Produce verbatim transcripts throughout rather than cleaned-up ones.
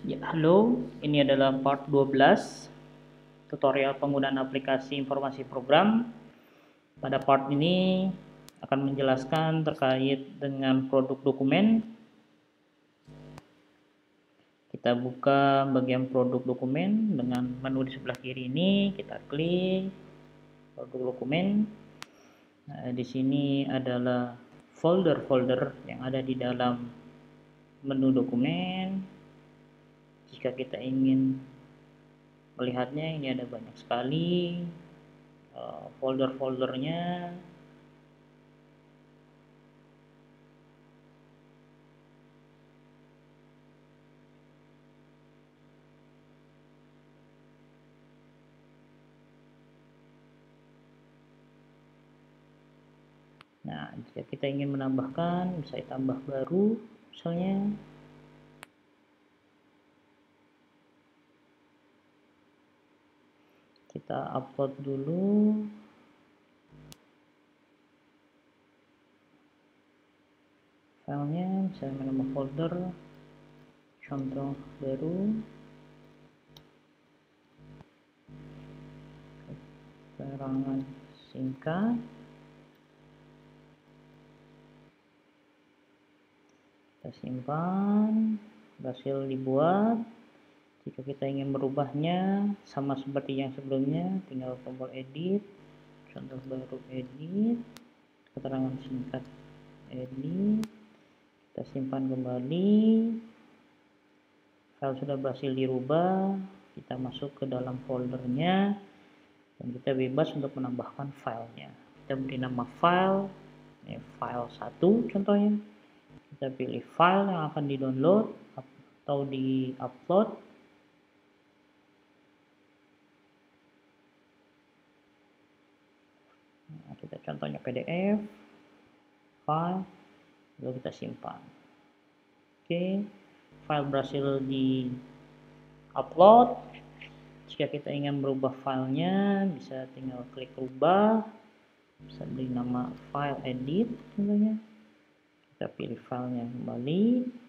Ya, halo. Ini adalah part dua belas tutorial penggunaan aplikasi informasi program. Pada part ini akan menjelaskan terkait dengan produk dokumen. Kita buka bagian produk dokumen dengan menu di sebelah kiri ini, kita klik produk dokumen. Nah, di sini adalah folder-folder yang ada di dalam menu dokumen. Jika kita ingin melihatnya, ini ada banyak sekali uh, folder-foldernya. Nah, jika kita ingin menambahkan, bisa tambah baru misalnya. Kita upload dulu. Filenya, misalnya nama folder, contoh baru. Keterangan singkat. Kita simpan, berhasil dibuat. Jika kita ingin merubahnya sama seperti yang sebelumnya, tinggal tombol edit, contoh baru edit, keterangan singkat edit, kita simpan kembali. File sudah berhasil dirubah, kita masuk ke dalam foldernya dan kita bebas untuk menambahkan filenya. Kita beri nama file, ini file satu contohnya. Kita pilih file yang akan di-download atau di-upload. Nah, kita contohnya P D F, file, lalu kita simpan. Oke, file berhasil di-upload. Jika kita ingin merubah filenya, bisa tinggal klik rubah, bisa beri nama file edit contohnya. Kita pilih filenya kembali.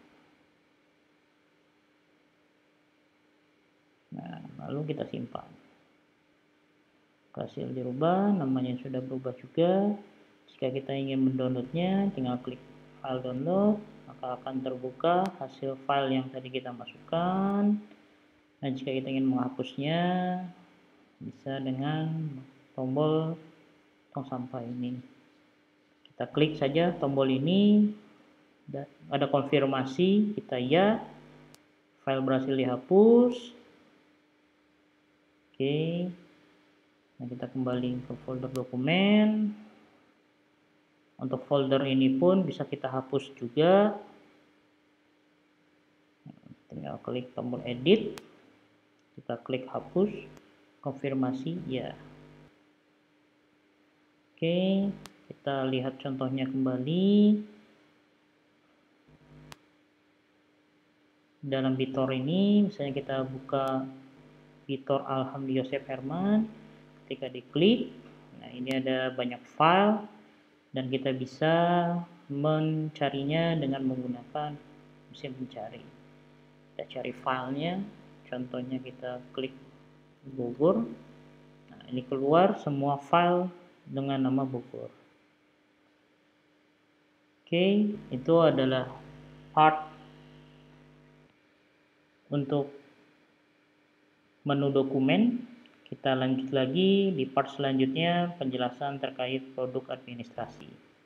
Nah, lalu kita simpan. Berhasil dirubah, namanya sudah berubah juga. Jika kita ingin mendownloadnya, tinggal klik file download, maka akan terbuka hasil file yang tadi kita masukkan. Nah, jika kita ingin menghapusnya, bisa dengan tombol tong sampah ini. Kita klik saja tombol ini, ada konfirmasi, kita ya, file berhasil dihapus. Oke. Nah, kita kembali ke folder dokumen. Untuk folder ini pun bisa kita hapus juga. Tinggal klik tombol edit. Kita klik hapus. Konfirmasi ya. Oke, kita lihat contohnya kembali. Dalam Bitor ini, misalnya kita buka Bitor Alhamdi Yosef Herman. Ketika diklik, nah ini ada banyak file dan kita bisa mencarinya dengan menggunakan mesin pencari. Kita cari filenya, contohnya kita klik Bogor. Nah, ini keluar semua file dengan nama Bogor. Oke, itu adalah part untuk menu dokumen. Kita lanjut lagi di part selanjutnya, penjelasan terkait produk administrasi.